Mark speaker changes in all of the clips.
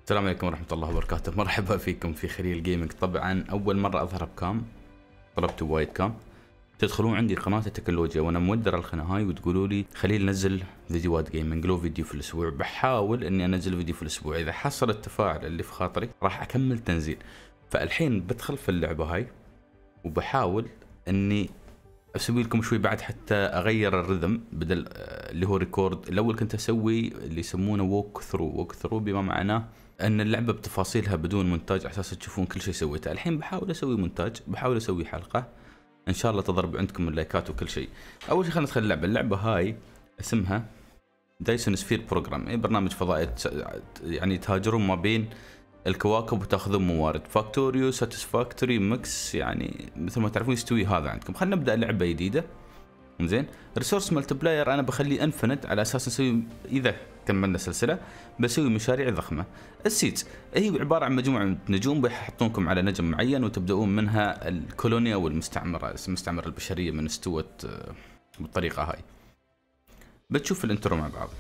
Speaker 1: السلام عليكم ورحمة الله وبركاته. مرحبا فيكم في خليل جيمنج. طبعا أول مرة أظهر بكام، طلبتوا وايد كام. تدخلون عندي قناة التكنولوجيا وأنا مودر القناة هاي وتقولوا لي خليل نزل فيديوهات جيمنج، لو فيديو في الأسبوع. بحاول إني أنزل فيديو في الأسبوع، إذا حصل التفاعل اللي في خاطري راح أكمل تنزيل. فالحين بدخل في اللعبة هاي وبحاول إني اسوي لكم شوي بعد حتى اغير الرذم، بدل اللي هو ريكورد. الاول كنت اسوي اللي يسمونه ووك ثرو بما معناه ان اللعبه بتفاصيلها بدون مونتاج على اساس تشوفون كل شيء سويته. الحين بحاول اسوي مونتاج، بحاول اسوي حلقه ان شاء الله تضرب عندكم اللايكات وكل شيء. اول شيء خلينا ندخل اللعبه هاي اسمها دايسون سفير بروجرام، اي برنامج فضائي يعني تهاجرون ما بين الكواكب وتاخذون موارد. فاكتوريو ساتسفاكتوري ميكس، يعني مثل ما تعرفون يستوي هذا عندكم. خلينا نبدا لعبه جديده. زين، ريسورس ملتي بلاير انا بخليه انفنت على اساس نسوي اذا كملنا سلسله بسوي مشاريع ضخمه. السيتس هي عباره عن مجموعه نجوم بيحطونكم على نجم معين وتبداون منها الكولونيا والمستعمره، المستعمره البشريه من استوت بالطريقه هاي. بتشوف الانترو مع بعض.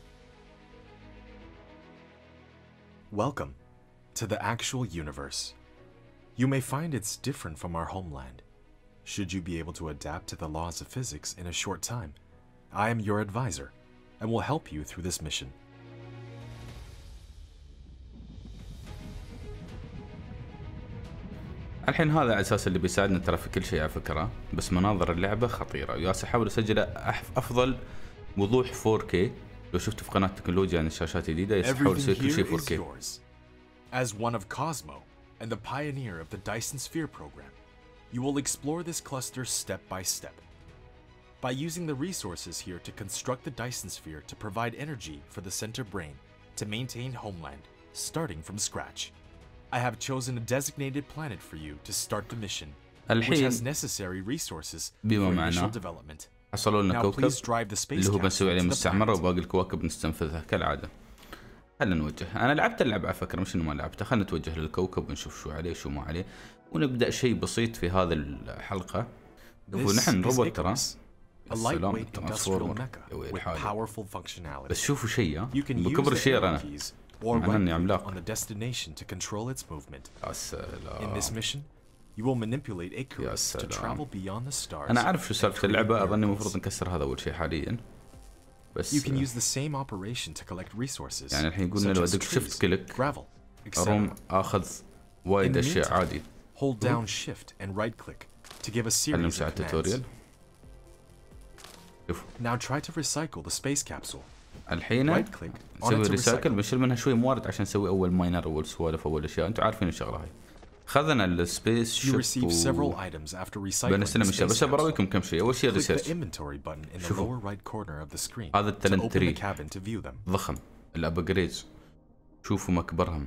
Speaker 2: Welcome to the actual universe. You may find it's different from our homeland. Should you be able to adapt to the laws of physics in a short time, I am your advisor and will help you through this mission.
Speaker 1: الحين هذا على اساس اللي بيساعدنا ترى في كل شيء على فكره، بس مناظر اللعبه خطيره. وياس احاول اسجل افضل وضوح 4K. لو شفت في قناه تكنولوجيا عن الشاشات الجديده يحاول يسوي كل شيء 4K.
Speaker 2: As one of Cosmo and the pioneer of the Dyson Sphere program, you will explore this cluster step by step. By using the resources here to construct the Dyson Sphere to provide energy for the center brain to maintain homeland, starting from scratch. I have chosen a designated planet for you to start the mission, which has necessary resources for initial development.
Speaker 1: حصلوا لنا كوكب اللي هو بنسوي عليه مستعمرة وباقي الكواكب نستنفذها كالعادة. خلينا نوجه. أنا لعبت اللعبة على فكرة، مش إنه ما لعبتها. خلينا نتوجه للكوكب ونشوف شو عليه شو ما عليه، ونبدأ شيء بسيط في هذه الحلقة. ونحن روبوت ترى. السلام ترانسفورمر بس شوفوا شيء بكبر الشير أنا مع إني عملاق. يا سلام. يا سلام. أنا أعرف شو سالفة اللعبة، أظني المفروض نكسر هذا أول شيء حاليا. بس يعني الحين يقولنا لو أدق شيفت كليك أروم آخذ وايد أشياء عادي. خلنا نمشي على التوتوريال. شوف الحين نسوي ريسايكل، بنشيل منها شوي موارد عشان نسوي أول ماينر، أول سوالف، أول أشياء. أنتوا عارفين الشغلة هاي. خذنا السبيس شيب بنستلم الشيء. بس براويكم كم شيء. اول شيء ريسيرش. شوفوا هذا التالنت تري ضخم. الابجريدز شوفوا مكبرهم،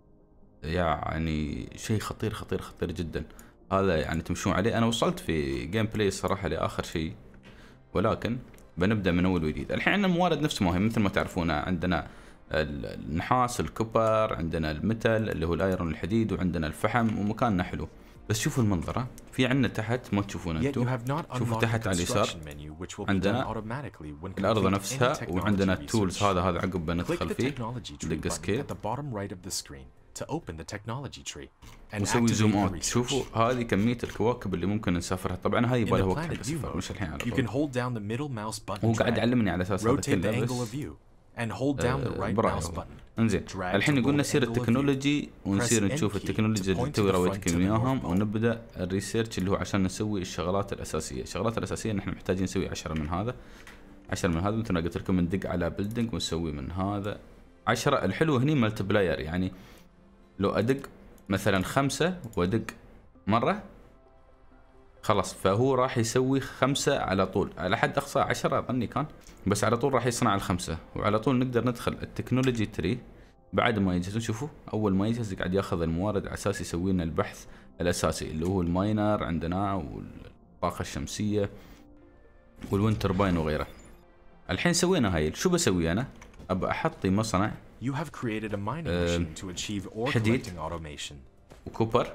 Speaker 1: يعني شيء خطير خطير خطير جدا. هذا يعني تمشون عليه. انا وصلت في جيم بلاي الصراحه لاخر شيء، ولكن بنبدا من اول وجديد. الحين عندنا موارد نفس ما هي مثل ما تعرفون. عندنا النحاس، الكوبر، عندنا الميتال اللي هو الايرون الحديد، وعندنا الفحم، ومكاننا حلو. بس شوفوا المنظره. في عندنا تحت ما تشوفون انتم، شوفوا تحت على اليسار عندنا الارض نفسها، وعندنا التولز. هذا عقب بندخل فيه دق سكيل ونسوي زوم اوت. شوفوا هذه كميه الكواكب اللي ممكن نسافرها. طبعا هاي يبغى لها وقت حق السفر، مش الحين على طول. هو قاعد يعلمني على اساس هذا كله بس برافو. انزين الحين يقولنا نسير التكنولوجي ونسير نشوف التكنولوجيا اللي توي رويتكم اياهم، ونبدا الريسيرش اللي هو عشان نسوي الشغلات الاساسيه. الشغلات الاساسيه نحن محتاجين نسوي 10 من هذا 10 من هذا. مثل ما قلت لكم ندق على بيلدينج ونسوي من هذا 10. الحلو هني ملتي بلاير، يعني لو ادق مثلا 5 وادق مره خلاص، فهو راح يسوي 5 على طول. على حد اقصى 10 اظني كان، بس على طول راح يصنع ال5 وعلى طول نقدر ندخل التكنولوجي تري بعد ما يجهز. شوفوا اول ما يجهز قاعد ياخذ الموارد على اساس يسوي لنا البحث الاساسي اللي هو الماينر عندنا والطاقه الشمسيه والويند ترباين وغيره. الحين سوينا هاي. شو بسوي انا؟ ابى احط مصنع حديد وكوبر.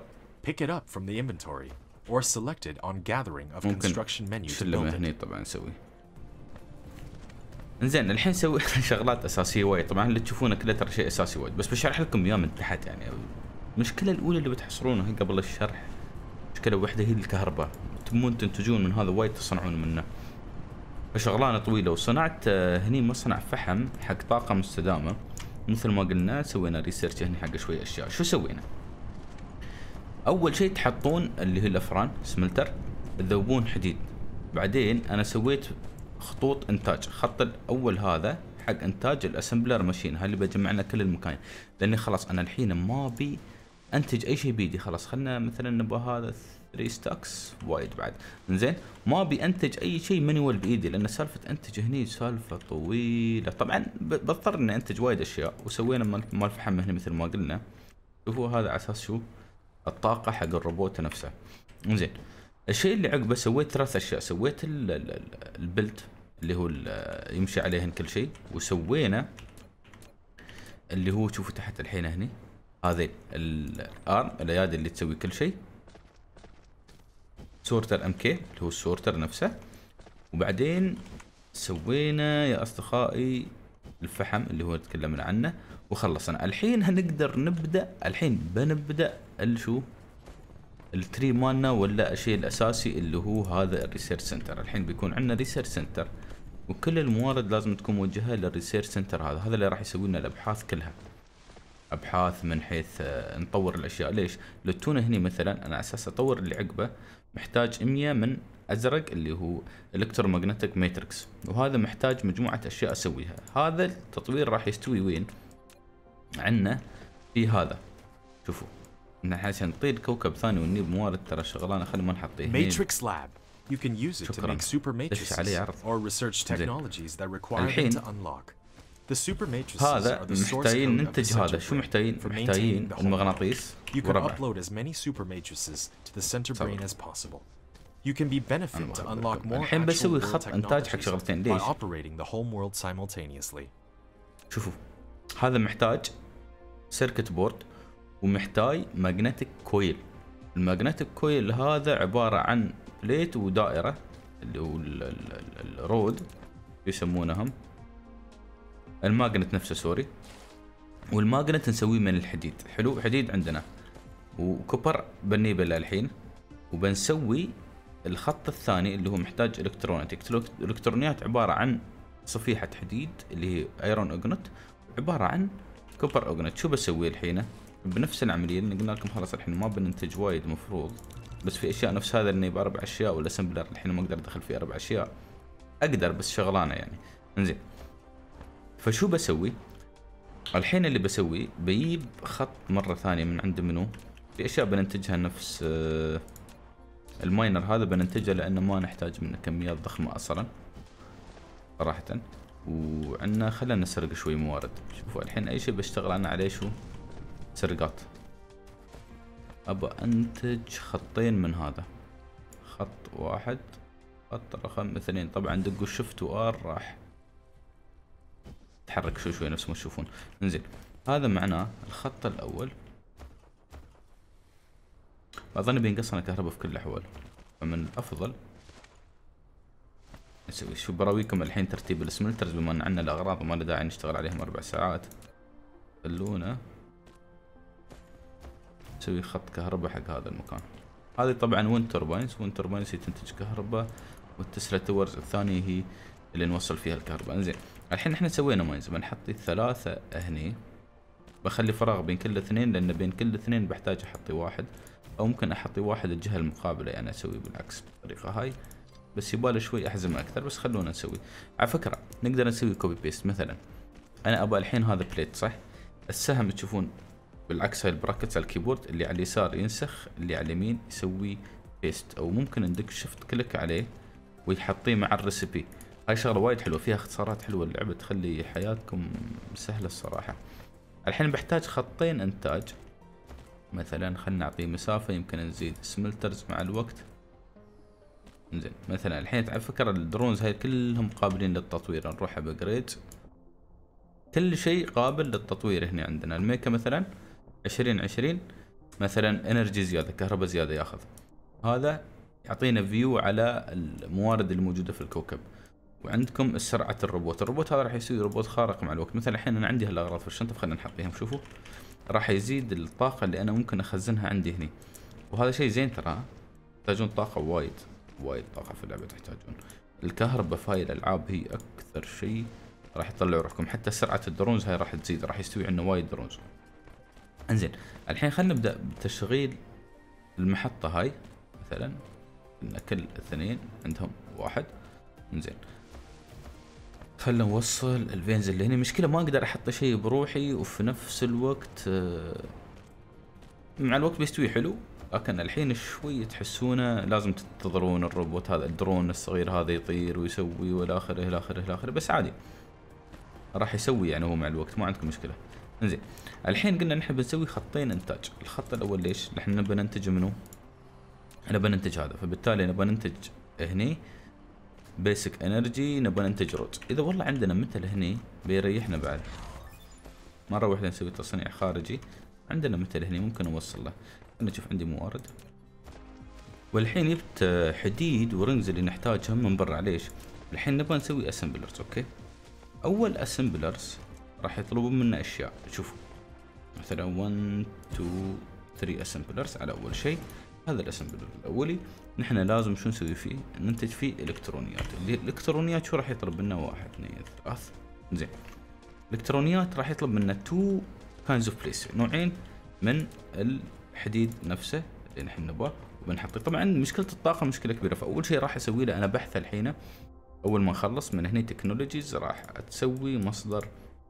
Speaker 2: or selected on gathering of construction menu to build it.
Speaker 1: هني طبعا نسوي انزين الحين سوي شغلات اساسيه وايد، طبعا اللي تشوفونه كله ترى شيء اساسي وايد، بس بشرح لكم اياه من تحت يعني. المشكله الاولى اللي بتحصرونها قبل الشرح، مشكله واحده هي الكهرباء، تبون تنتجون من هذا وايد تصنعون منه، فشغلانه طويله. وصنعت هني مصنع فحم حق طاقه مستدامه، مثل ما قلنا سوينا ريسيرش هني حق شويه اشياء. شو سوينا؟ اول شيء تحطون اللي هي الافران سملتر، تذوبون حديد، بعدين انا سويت خطوط انتاج. خط الاول هذا حق انتاج الاسمبلر ماشين، هاي اللي بجمعنا كل المكان، لاني خلاص انا الحين ما ابي انتج اي شيء بيدي. خلاص خلنا مثلا نبغى هذا 3 ستاكس وايد بعد، زين ما ابي انتج اي شيء مانيوال بايدي، لان سالفه انتج هني سالفه طويله. طبعا بضطر اني انتج وايد اشياء، وسوينا مال فحم هنا مثل ما قلنا. شوفوا هذا على اساس شو الطاقه حق الروبوت نفسه. زين الشيء اللي عقبه سويت 3 اشياء. سويت البلد اللي هو يمشي عليهن كل شيء، وسوينا اللي هو شوفوا تحت الحين هني هذه الارم الايادي اللي تسوي كل شيء، سورتر ام كي اللي هو السورتر نفسه. وبعدين سوينا يا اصدقائي الفحم اللي هو تكلمنا عنه وخلصنا. الحين هنقدر نبدا، الحين بنبدا الشو التري مالنا ولا الشيء الاساسي اللي هو هذا الريسيرش سنتر. الحين بيكون عندنا ريسيرش سنتر، وكل الموارد لازم تكون موجهه للريسيرش سنتر هذا اللي راح يسوي لنا الابحاث كلها. ابحاث من حيث نطور الاشياء. ليش؟ لو تونا هني مثلا انا على اساس اطور اللي عقبه محتاج 100 من ازرق اللي هو الكترومغناطيك ماتريكس، وهذا محتاج مجموعه اشياء اسويها. هذا التطوير راح يستوي وين؟ عندنا في هذا، شوفوا احنا عشان نطير كوكب ثاني ونجيب موارد ترى شغلانه خلي ما نحطيه.
Speaker 2: Matrix Lab. You can use it to make super matrices or research technologies that require them to unlock. The super matrices are the source code of the center brain. For maintaining the
Speaker 1: المغناطيس.
Speaker 2: You can upload as many super matrices to the center brain as possible. You can be benefit to unlock more actual world technologies by operating the home world simultaneously.
Speaker 1: شوفوا هذا محتاج سيركت بورد ومحتاج ماجنتيك كويل. الماجنتيك كويل هذا عبارة عن بليت ودائرة اللي هو الرود يسمونهم، الماجنت نفسه سوري، والماجنت نسويه من الحديد. حلو، حديد عندنا وكوبر بنيبه للحين، وبنسوي الخط الثاني اللي هو محتاج الكترونات. الالكترونيات عبارة عن صفيحة حديد اللي هي ايرون اوجنت، عبارة عن كوبر اوجنت. شو بسوي الحين؟ بنفس العملية اللي قلنا لكم خلاص الحين ما بننتج وايد مفروض، بس في اشياء نفس هذا اني ب4 اشياء ولا سمبلر الحين ما اقدر ادخل فيه 4 اشياء، اقدر بس شغلانة يعني. انزين فشو بسوي الحين؟ اللي بسوي بجيب خط مرة ثانية من عند منو، في اشياء بننتجها نفس الماينر هذا بننتجه لانه ما نحتاج منه كميات ضخمة اصلا صراحة. وعندنا خلينا نسرق شوي موارد. شوفوا الحين اي شيء بشتغل انا عليه شو سرقات. ابى انتج خطين من هذا، خط واحد خط رقم 2. طبعا دقوا شفت وار راح تحرك شوي نفس ما تشوفون. انزين هذا معناه الخط الاول اظن بينقصنا كهرباء في كل الاحوال، فمن الافضل نسوي شو براويكم الحين ترتيب السملترز بما ان عندنا الاغراض وما له داعي نشتغل عليهم 4 ساعات. خلونا نسوي خط كهرباء حق هذا المكان. هذه طبعا وين تورباينز، وين تورباينز هي تنتج كهرباء، والتسلا تورز الثانية هي اللي نوصل فيها الكهرباء. انزين الحين احنا سوينا ماينز، بنحط 3 هني، بخلي فراغ بين كل 2، لان بين كل 2 بحتاج احطي 1، او ممكن احطي 1 الجهة المقابلة، يعني اسوي بالعكس بالطريقة هاي، بس يبالي شوي احزمة اكثر. بس خلونا نسوي على فكرة نقدر نسوي كوبي بيست. مثلا انا ابى الحين هذا بليت صح، السهم تشوفون بالعكس هاي البراكتس على الكيبورد، اللي على اليسار ينسخ، اللي على اليمين يسوي بيست، او ممكن ندق شفت كليك عليه ويحطيه مع الريسبي. هاي شغله وايد حلوه، فيها اختصارات حلوه اللعبه تخلي حياتكم سهله الصراحه. الحين بحتاج خطين انتاج، مثلا خلنا نعطيه مسافه، يمكن نزيد سملترز مع الوقت. زين مثلا الحين على فكره الدرونز هاي كلهم قابلين للتطوير، نروح بجريد كل شيء قابل للتطوير. هنا عندنا الميكا مثلا 20 مثلا انرجي زياده، كهرباء زياده ياخذ، هذا يعطينا فيو على الموارد الموجوده في الكوكب. وعندكم سرعة الروبوت هذا راح يسوي روبوت خارق مع الوقت. مثلا الحين انا عندي هالاغراض في الشنطة، فخلينا نحطيهم. شوفوا راح يزيد الطاقة اللي انا ممكن اخزنها عندي هني، وهذا شيء زين ترى. تحتاجون طاقة وايد طاقة في اللعبة تحتاجون. الكهرباء في هاي الالعاب هي اكثر شيء راح يطلعوا روحكم. حتى سرعة الدرونز هاي راح تزيد، راح يستوي عندنا وايد درونز. انزين الحين خلينا نبدأ بتشغيل المحطة هاي. مثلا ان كل اثنين عندهم واحد. انزين خلنا نوصل الفينز اللي هنا. مشكلة ما اقدر احط شيء بروحي وفي نفس الوقت مع الوقت بيستوي حلو، لكن الحين شوي تحسونه لازم تنتظرون الروبوت هذا الدرون الصغير هذا يطير ويسوي والى اخره الى اخره الى اخره. بس عادي راح يسوي يعني هو مع الوقت، ما عندكم مشكلة. انزين الحين قلنا نحن بنسوي خطين انتاج. الخط الاول ليش؟ نحن نبى ننتج منه، نبى ننتج هذا، فبالتالي نبى ننتج هني بيسك انرجي، نبى ننتج روز. اذا والله عندنا مثل هني بيريحنا بعد، مرة واحدة نسوي تصنيع خارجي. عندنا مثل هني ممكن نوصل له. انا اشوف عندي موارد، والحين جبت حديد ورنز اللي نحتاجهم من برا. ليش؟ الحين نبغى نسوي اسمبلرز. اوكي اول اسمبلرز راح يطلبون منا اشياء. شوفوا مثلا 1 2 3 اسمبلرز على اول شيء. هذا الاسمبلر الاولي نحن لازم شو نسوي فيه؟ ننتج فيه الكترونيات. اللي الالكترونيات شو راح يطلب منا؟ 1 2 3. زين الالكترونيات راح يطلب منا 2 kinds of place، نوعين من الحديد نفسه اللي نحن نبغاه وبنحطه. طبعا مشكلة الطاقة مشكلة كبيرة، فاول شيء راح اسوي له انا بحث الحين. اول ما اخلص من هنا تكنولوجيز راح تسوي مصدر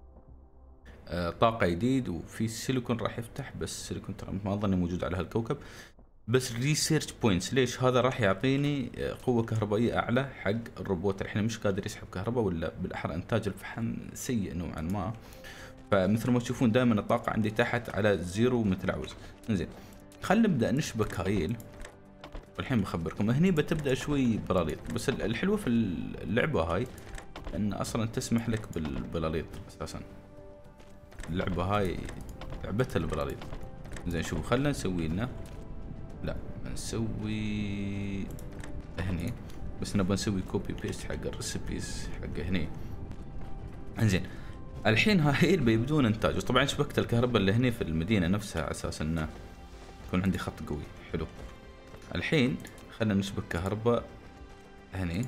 Speaker 1: طاقة جديد، وفي سيليكون راح يفتح، بس سيليكون ترى ما اظني موجود على هالكوكب. بس ريسيرش بوينتس. ليش؟ هذا راح يعطيني قوة كهربائية اعلى حق الروبوت. الحين مش قادر يسحب كهرباء، ولا بالاحرى انتاج الفحم سيء نوعا ما، فمثل ما تشوفون دائما الطاقة عندي تحت على زيرو مثل عوز. انزين خلينا نبدأ نشبك هايل. والحين بخبركم هني بتبدأ شوي بلاليط. بس الحلوة في اللعبة هاي ان اصلا تسمح لك بالبلاليط. اساسا اللعبة هاي لعبتها البلاليط. زين شوفوا خلنا نسوي لنا، لا نسوي هني، بس نبغى نسوي كوبي بيست حق الريسبيز حق هني. انزين الحين هاي بيبدون انتاج. وطبعا شبكة الكهرباء اللي هني في المدينة نفسها على اساس انه يكون عندي خط قوي حلو. الحين خلنا نشبك كهرباء هني.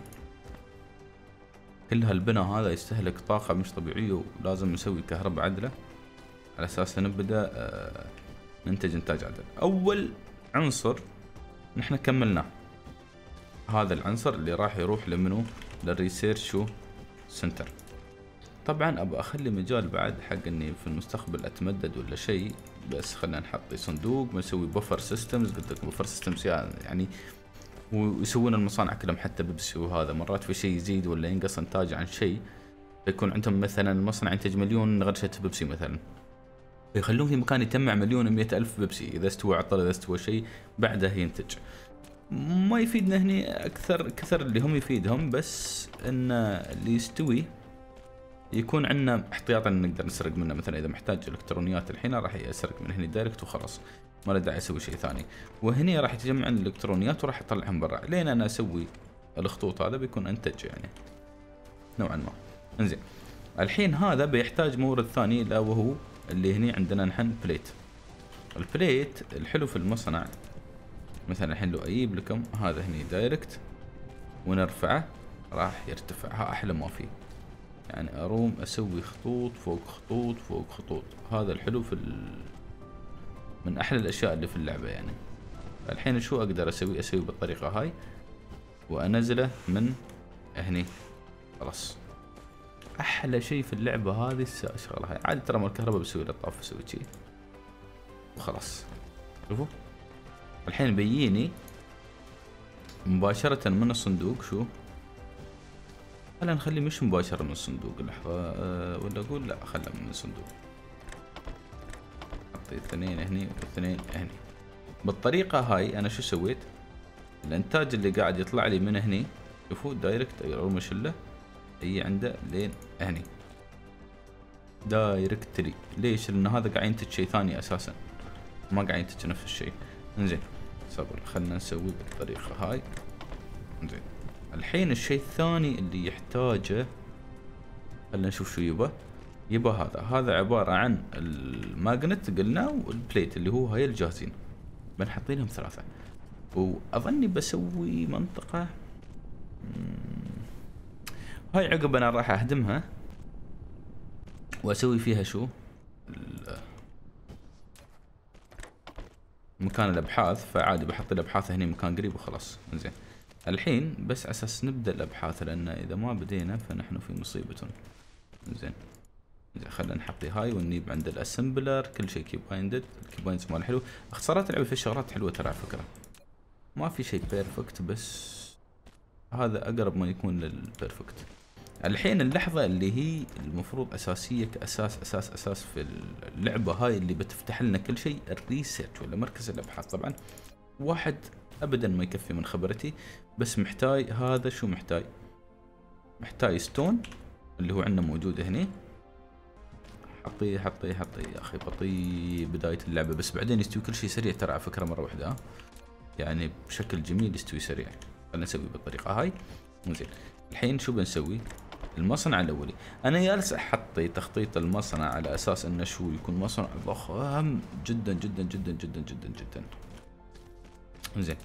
Speaker 1: كل هالبناء هذا يستهلك طاقة مش طبيعية، ولازم نسوي كهرباء عدلة على اساس نبدأ ننتج انتاج عدل. اول عنصر نحن كملناه، هذا العنصر اللي راح يروح لمنو؟ للريسيرش سنتر. طبعا ابى اخلي مجال بعد حق اني في المستقبل اتمدد ولا شيء، بس خلينا نحط صندوق ونسوي بفر سيستمز. قلت لك بفر سيستمز يعني ويسوون المصانع كلهم حتى بيبسي. وهذا مرات في شيء يزيد ولا ينقص انتاج عن شيء، فيكون عندهم مثلا المصنع ينتج 1,000,000 غرشة بيبسي مثلا، يخلون في مكان يجمع 1,100,000 بيبسي. اذا استوى عطل، اذا استوى شيء بعده ينتج. ما يفيدنا هني اكثر كثر اللي هم يفيدهم، بس ان اللي يستوي يكون عندنا احتياطا نقدر نسرق منه. مثلا اذا محتاج الكترونيات الحين راح يسرق من هنا دايركت وخلاص، ما له داعي اسوي شيء ثاني. وهني راح يتجمع الالكترونيات وراح يطلعهم برا. لين انا اسوي الخطوط هذا بيكون انتج يعني نوعا ما. انزين الحين هذا بيحتاج مورد ثاني، الا وهو اللي هني عندنا نحن بليت. البليت الحلو في المصنع مثلا الحين لو اجيب لكم هذا هني دايركت ونرفعه راح يرتفع. ها احلى ما فيه، يعني اروم اسوي خطوط فوق خطوط فوق خطوط. هذا الحلو في من احلى الاشياء اللي في اللعبة يعني. الحين شو اقدر اسوي بالطريقة هاي وانزله من هني خلاص. احلى شيء في اللعبة هذه الشغلة هاي. عادي ترى مال الكهرباء بسوي له طاف بسوي شي وخلاص. شوفوا الحين بيجيني مباشرة من الصندوق. شو خلينا نخليه مش مباشرة من الصندوق، لحظة ولا اقول لا خلنا من الصندوق. حطيت 2 هني و2 هني. بالطريقة هاي انا شو سويت؟ الانتاج اللي قاعد يطلع لي من هني شوفوا دايركت اول ما شله هي عنده لين هني دايركتلي. ليش؟ لان هذا قاعد ينتج شيء ثاني اساسا، ما قاعد ينتج نفس الشيء. انزين صبر خلنا نسوي بالطريقة هاي. انزين الحين الشيء الثاني اللي يحتاجه، خلينا نشوف شو يبا هذا عبارة عن الماجنت قلنا، والبليت اللي هو هاي الجاهزين، بنحط لهم 3. واظني بسوي منطقة هاي عقب انا راح اهدمها واسوي فيها شو مكان الابحاث، فعادي بحط الابحاث هني مكان قريب وخلاص. زين الحين بس اساس نبدا الابحاث، لان اذا ما بدينا فنحن في مصيبة. زين خلينا نحط هاي ونجيب عند الاسمبلر كل شيء كيبايندد، الكيبايندز مال حلو. اختصارات اللعبه في شغلات حلوه ترى على فكره، ما في شيء بيرفكت، بس هذا اقرب ما يكون للبيرفكت. الحين اللحظه اللي هي المفروض اساسيه كاساس في اللعبه هاي اللي بتفتح لنا كل شيء، الريسيرش ولا مركز الابحاث. طبعا واحد ابدا ما يكفي من خبرتي، بس محتاج هذا شو محتاج ستون اللي هو عندنا موجود هنا. حطي يا اخي بطيء بداية اللعبة، بس بعدين يستوي كل شيء سريع ترى على فكرة مرة واحدة، يعني بشكل جميل يستوي سريع. خلينا نسوي بالطريقة هاي. زين الحين شو بنسوي؟ المصنع الاولي انا جالس احطي تخطيط المصنع على اساس انه شو يكون مصنع ضخم جدا جدا جدا جدا جدا جدا. زين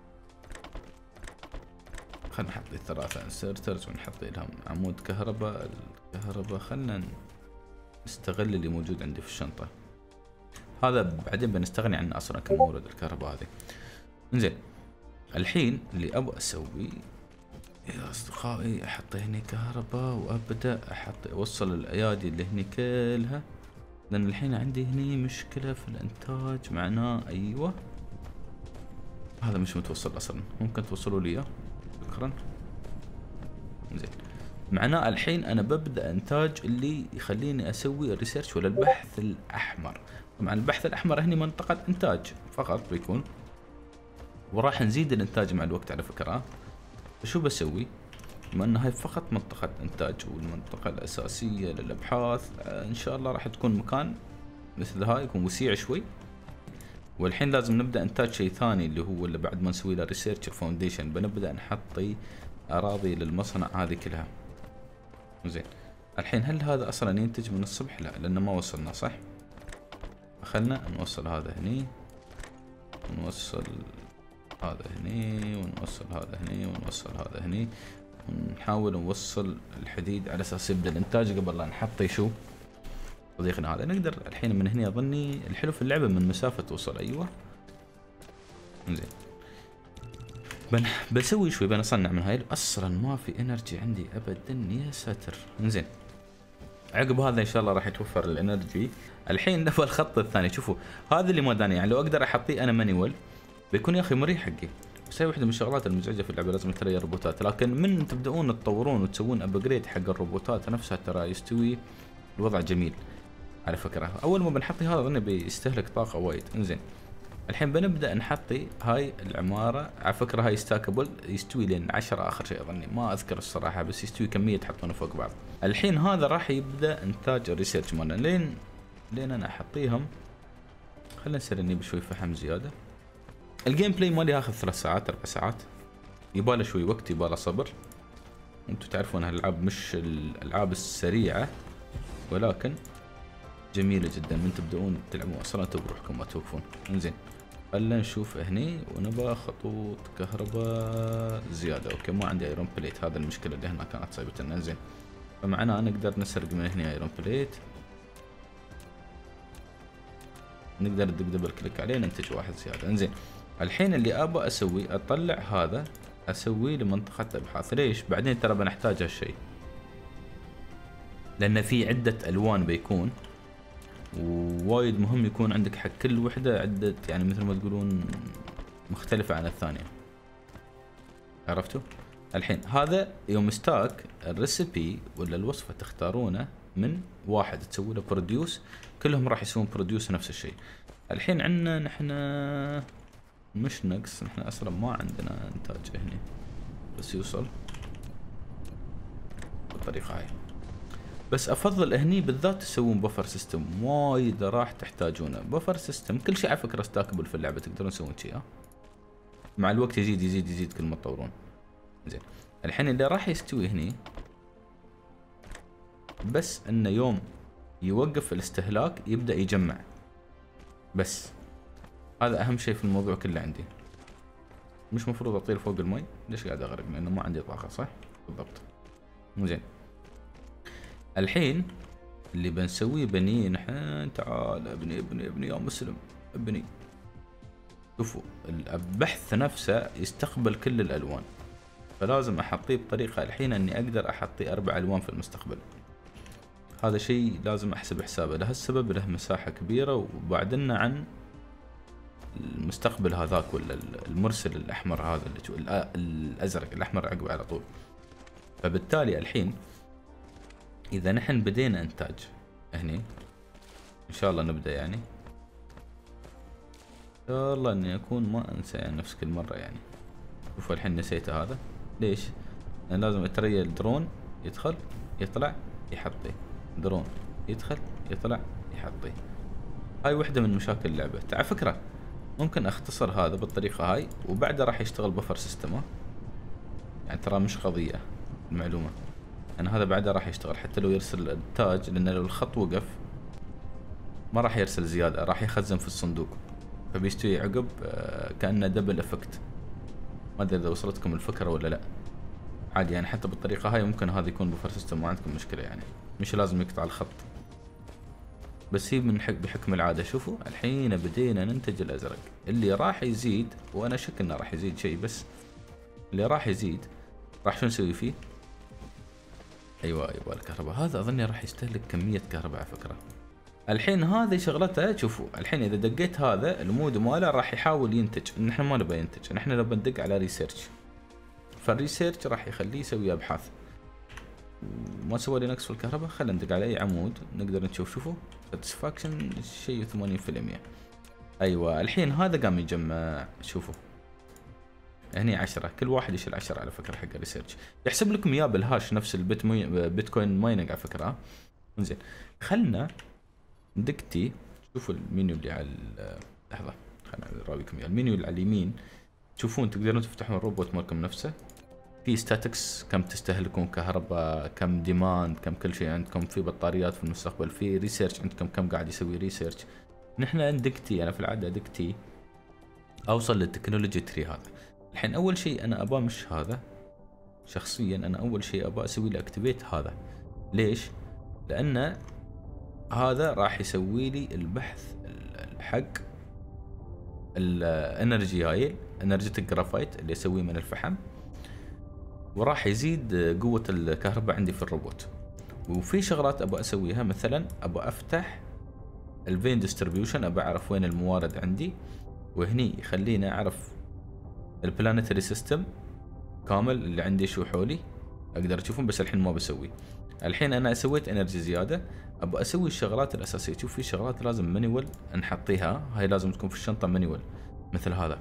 Speaker 1: خلينا نحط 3 انسرترز ونحط لهم عمود كهرباء. خلينا نستغل اللي موجود عندي في الشنطة، هذا بعدين بنستغني عنه اصلا كمورد الكهرباء هذه. انزين الحين اللي ابغى اسوي يا اصدقائي، احط هنا كهرباء وابدا اوصل الايادي اللي هني كلها، لان الحين عندي هني مشكلة في الانتاج. معناه ايوه هذا مش متوصل اصلا، ممكن توصلوا لي اياه؟ شكرا. زين معناه الحين انا ببدا انتاج اللي يخليني اسوي الريسيرش ولا البحث الاحمر. طبعا البحث الاحمر هني منطقه انتاج فقط بيكون، وراح نزيد الانتاج مع الوقت على فكره. فشو بسوي؟ بما ان هاي فقط منطقه انتاج والمنطقه الاساسيه للابحاث، ان شاء الله راح تكون مكان مثل هاي يكون وسيع شوي. والحين لازم نبدا انتاج شيء ثاني اللي هو اللي بعد ما نسوي له ريسيرش فاونديشن، بنبدا نحطي اراضي للمصنع هذه كلها. زين الحين هل هذا اصلا ينتج من الصبح؟ لا، لانه ما وصلنا صح. خلنا نوصل هذا هني، ونوصل هذا هني، ونوصل هذا هني، ونوصل هذا هني، ونحاول نوصل الحديد على اساس يبدا الانتاج قبل لا نحط شو صديقنا هذا. نقدر الحين من هنا، اظني الحلو في اللعبه من مسافه توصل. ايوه زين بسوي شوي، بنصنع من هاي. اصلا ما في انرجي عندي ابدا يا ساتر. زين عقب هذا ان شاء الله راح يتوفر الانرجي. الحين نبغى الخط الثاني. شوفوا هذا اللي ما داني، يعني لو اقدر احطيه انا مانيوال بيكون يا اخي مريح حقي، بس هي واحده من الشغلات المزعجه في اللعبه، لازم ترى الروبوتات. لكن من تبدؤون تطورون وتسوون ابجريد حق الروبوتات نفسها ترى يستوي الوضع جميل على فكره. اول ما بنحطي هذا اظن بيستهلك طاقه وايد. انزين الحين بنبدا نحطي هاي العماره، على فكره هاي ستاكبل، يستوي لين 10 اخر شيء اظني، ما اذكر الصراحه، بس يستوي كميه تحطونه فوق بعض. الحين هذا راح يبدا انتاج الريسيرش مالنا لين انا احطيهم. خلينا نصير اني بشوي فحم زياده. الجيم بلاي مالي ياخذ 3 ساعات 4 ساعات، يباله شوي وقت، يباله صبر. انتم تعرفون هالالعاب مش الالعاب السريعه، ولكن جميله جدا. من تبدؤون تلعبون اصلا بروحكم ما توقفون. انزين خلينا نشوف هني، ونبى خطوط كهرباء زياده. اوكي ما عندي ايرون بليت، هذا المشكله اللي هنا كانت صايبتنا. انزين فمعناه نقدر نسرق من هنا ايرون بليت، نقدر ندق دبل كليك عليه ننتج واحد زياده. انزين الحين اللي ابى اسوي، اطلع هذا اسويه لمنطقه ابحاث. ليش؟ بعدين ترى بنحتاج هالشيء، لان في عده الوان بيكون، ووايد مهم يكون عندك حق كل وحده عده، يعني مثل ما تقولون مختلفه عن الثانيه. عرفتوا؟ الحين هذا يوم ستاك الريسبي ولا الوصفه تختارونه من واحد تسوي له بروديوس، كلهم راح يسوون بروديوس نفس الشيء. الحين عندنا نحن مش نقص، نحن اصلا ما عندنا انتاج هنا، بس يوصل بالطريقه هاي. بس افضل هني بالذات تسوون بفر سيستم، وايد راح تحتاجونه. بفر سيستم كل شيء على فكره ستاكبل في اللعبه، تقدرون تسوون شيء مع الوقت، يزيد كل ما تطورون. زين الحين اللي راح يستوي هني بس انه يوم يوقف الاستهلاك يبدأ يجمع، بس هذا اهم شيء في الموضوع كله عندي. مش مفروض اطير فوق المي، ليش قاعد اغرق؟ لانه ما عندي طاقة، صح؟ بالضبط. زين الحين اللي بنسويه بني نحن، تعال ابني ابني ابني يا مسلم ابني. شوفوا البحث نفسه يستقبل كل الالوان، فلازم احطيه بطريقة الحين اني اقدر احطيه 4 الوان في المستقبل. هذا شيء لازم احسب حسابه، لهالسبب له مساحة كبيرة وبعدنا عن المستقبل هذاك ولا المرسل الاحمر هذا اللي الازرق، الاحمر عقب على طول. فبالتالي الحين اذا نحن بدينا انتاج هني ان شاء الله نبدا، يعني ان شاء الله اني اكون ما انسى يعني نفس كل مره. يعني شوفوا الحين نسيته هذا ليش؟ لان لازم اتريا الدرون يدخل يطلع يحطي، درون يدخل يطلع يحطي. هاي وحده من مشاكل اللعبه. على فكره ممكن اختصر هذا بالطريقه هاي وبعدها راح يشتغل بفر سيستم، يعني ترى مش قضيه المعلومه. يعني هذا بعدها راح يشتغل حتى لو يرسل التاج، لان لو الخط وقف ما راح يرسل زياده، راح يخزن في الصندوق فبيستوي عقب كانه دبل افكت. ما ادري اذا وصلتكم الفكره ولا لا. عادي يعني حتى بالطريقه هاي ممكن هذا يكون بفر سيستم، ما عندكم مشكله، يعني مش لازم يقطع الخط، بس هي من بحكم العاده. شوفوا الحين بدينا ننتج الازرق اللي راح يزيد، وانا شك انه راح يزيد شيء، بس اللي راح يزيد راح شو نسوي فيه؟ ايوه الكهرباء هذا اظني راح يستهلك كميه كهرباء على فكره. الحين هذه شغلتها. شوفوا الحين اذا دقيت هذا المود ماله راح يحاول ينتج، نحن ما نبغى ينتج، نحن نبغى ندق على ريسيرش، فالريسيرش راح يخليه يسوي ابحاث. ما سوى لي نقص في الكهرباء، خلينا ندق على اي عمود نقدر نشوف. شوفوا ساتسفاكشن شيء 80%. ايوه الحين هذا قام يجمع. شوفوا هني 10، كل واحد يشيل 10 على فكره حق الريسيرش، يحسب لكم اياه بالهاش نفس البيتكوين مايننج على فكره. زين خلنا ندق تي. شوفوا المنيو اللي على لحظه خلنا اراويكم اياه. المنيو اللي على اليمين تشوفون تقدرون تفتحون الروبوت مالكم نفسه، في ستاتكس كم تستهلكون كهرباء، كم ديماند، كم كل شيء عندكم، في بطاريات في المستقبل، في ريسيرش عندكم كم قاعد يسوي ريسيرش. نحن ندق تي، انا في العاده ادق تي اوصل للتكنولوجي تري هذا. الحين اول شيء انا ابغى مش هذا، شخصيا انا اول شيء ابغى اسوي له اكتيفيت هذا. ليش؟ لان هذا راح يسوي لي البحث حق الانرجي، هاي انرجيتك جرافايت اللي يسويه من الفحم، وراح يزيد قوة الكهرباء عندي في الروبوت. وفي شغلات ابغى اسويها، مثلا ابغى افتح الفين ديستريبيوشن، ابغى اعرف وين الموارد عندي، وهني يخليني اعرف البلانيتري سيستم كامل اللي عندي شو حولي اقدر اشوفهم، بس الحين ما بسوي. الحين انا سويت انرجي زياده، ابغى اسوي الشغلات الاساسيه. شوف في شغلات لازم مانيوال نحطيها، هاي لازم تكون في الشنطه مانيوال، مثل هذا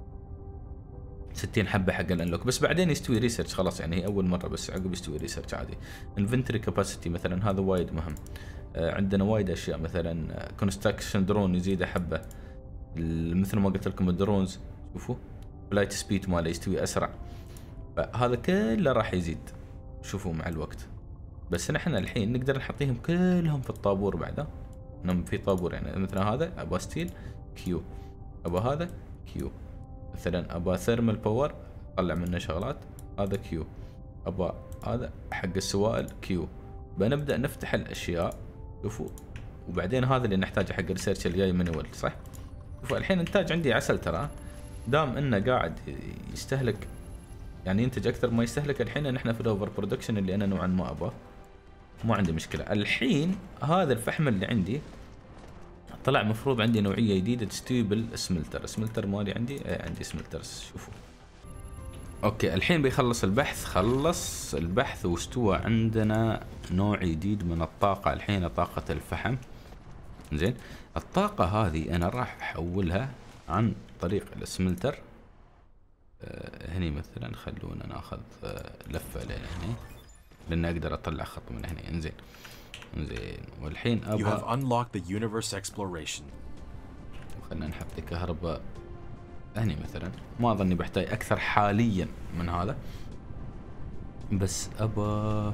Speaker 1: 60 حبه حق الانلوك، بس بعدين يستوي ريسيرش خلاص، يعني هي اول مره بس عقب يستوي ريسيرش عادي. انفنتوري كاباسيتي مثلا هذا وايد مهم. عندنا وايد اشياء، مثلا كونستراكشن درون يزيد حبه، مثل ما قلت لكم الدرونز شوفوا فلايت سبيد ماله يستوي اسرع، فهذا كله راح يزيد شوفوا مع الوقت. بس نحن الحين نقدر نحطيهم كلهم في الطابور بعده، انهم في طابور، يعني مثلا هذا ابغى ستيل كيو، ابغى هذا كيو، مثلا ابغى ثيرمال باور طلع منه شغلات هذا كيو، ابغى هذا حق السوائل كيو. بنبدا نفتح الاشياء شوفوا، وبعدين هذا اللي نحتاجه حق الريسيرش اللي جاي مانيوال، صح؟ شوفوا الحين انتاج عندي عسل، ترى دام انه قاعد يستهلك يعني ينتج اكثر ما يستهلك. الحين نحن في الاوفر برودكشن اللي انا نوعا ما ابغاه، ما عندي مشكله. الحين هذا الفحم اللي عندي طلع مفروض عندي نوعيه جديده تستوي بالسملتر. السملتر مالي عندي عندي سملترز. شوفوا اوكي الحين بيخلص البحث، خلص البحث واستوى عندنا نوع جديد من الطاقه. الحين طاقه الفحم. زين الطاقه هذه انا راح احولها عن طريق السملتر. هني مثلا خلونا ناخذ لفه لين هني لان اقدر اطلع خط من هنا. انزين والحين
Speaker 2: You have unlocked the universe exploration.
Speaker 1: خلينا نحط كهرباء هني مثلا، ما اظني بحتاج اكثر حاليا من هذا. بس ابى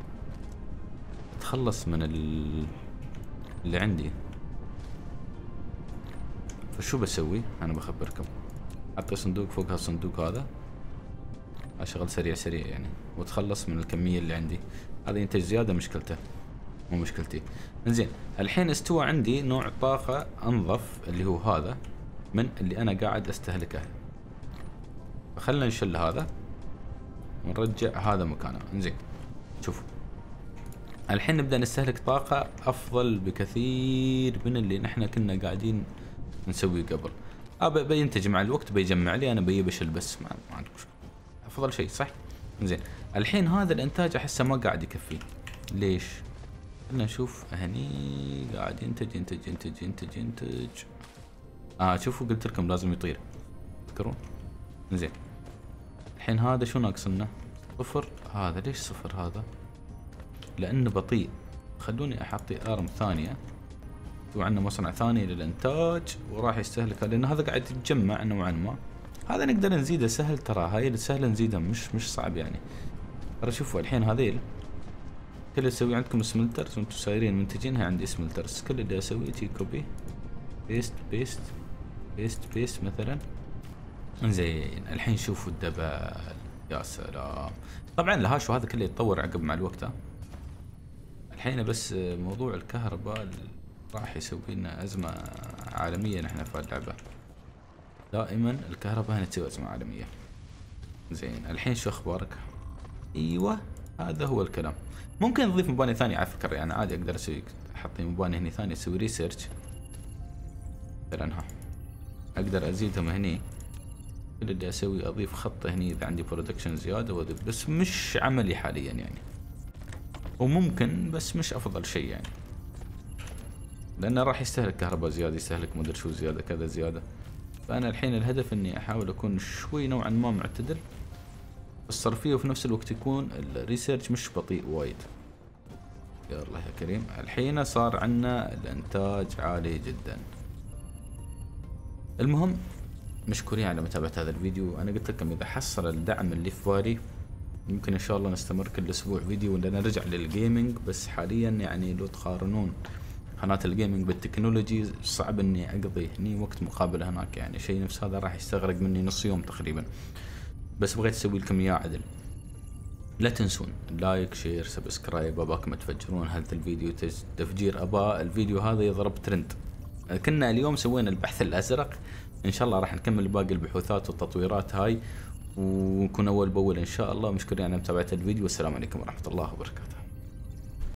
Speaker 1: اتخلص من اللي عندي. فشو بسوي؟ انا بخبركم. حط صندوق فوق هالصندوق هذا، اشغل سريع سريع يعني، واتخلص من الكمية اللي عندي. هذا ينتج زيادة مشكلته، مو مشكلتي. انزين الحين استوى عندي نوع طاقة انظف اللي هو هذا من اللي انا قاعد استهلكه. فخلنا نشل هذا ونرجع هذا مكانه. انزين شوفوا الحين نبدأ نستهلك طاقة افضل بكثير من اللي نحن كنا قاعدين نسويه قبل. بينتج مع الوقت، بيجمع لي، انا بشل بس ما عندك مشكلة. افضل شيء صح. زين الحين هذا الانتاج احسه ما قاعد يكفي. ليش؟ خلنا نشوف هني قاعد ينتج ينتج ينتج ينتج ينتج. شوفوا قلت لكم لازم يطير، تذكرون؟ زين الحين هذا شو ناقص لنا؟ صفر. هذا ليش صفر هذا؟ لانه بطيء. خلوني احط ارم ثانية، وعندنا مصنع ثاني للانتاج وراح يستهلك، لان هذا قاعد يتجمع نوعا ما. هذا نقدر نزيده سهل، ترى هاي سهل نزيده، مش صعب يعني. ترى شوفوا الحين هذيل كل اللي اسوي عندكم سملترز وانتم سايرين منتجينها عندي سملترز. كل اللي اسويه تي كوبي بيست بيست بيست بيست مثلا. زين الحين شوفوا الدبل، يا سلام. طبعا الهاش وهذا كله يتطور عقب مع الوقت. الحين بس موضوع الكهرباء راح يسوي لنا ازمه عالميه. نحن في اللعبه دائما الكهرباء هنا تسوي ازمه عالميه. زين الحين شو اخبارك؟ ايوه هذا هو الكلام. ممكن نضيف مباني ثانيه على فكره، يعني عادي اقدر اسوي، احط مباني هني ثانيه اسوي ريسيرش مثلا. اقدر ازيدهم هني. كل اللي اسوي اضيف خط هني اذا عندي برودكشن زياده واضيف، بس مش عملي حاليا يعني، وممكن بس مش افضل شيء يعني، لانه راح يستهلك كهرباء زياده، يستهلك مدري شو زياده كذا زياده. فانا الحين الهدف اني احاول اكون شوي نوعا ما معتدل الصرفيه، وفي نفس الوقت يكون الريسيرش مش بطيء وايد. يا الله يا كريم. الحين صار عندنا الانتاج عالي جدا. المهم مشكورين على متابعة هذا الفيديو. انا قلت لكم اذا حصل الدعم اللي في بالي يمكن ان شاء الله نستمر كل اسبوع فيديو ولا نرجع للجيمنج. بس حاليا يعني لو تقارنون قناة الجيمنج بالتكنولوجي صعب اني اقضي هني وقت مقابل هناك، يعني شيء نفس هذا راح يستغرق مني نص يوم تقريبا. بس بغيت اسوي لكم اياه عدل. لا تنسون لايك شير سبسكرايب. اباكم تفجرون هذا الفيديو تفجير. ابا الفيديو هذا يضرب ترند. كنا اليوم سوينا البحث الازرق، ان شاء الله راح نكمل باقي البحوثات والتطويرات هاي ونكون اول باول ان شاء الله. مشكورين على متابعة الفيديو، والسلام عليكم ورحمة الله وبركاته.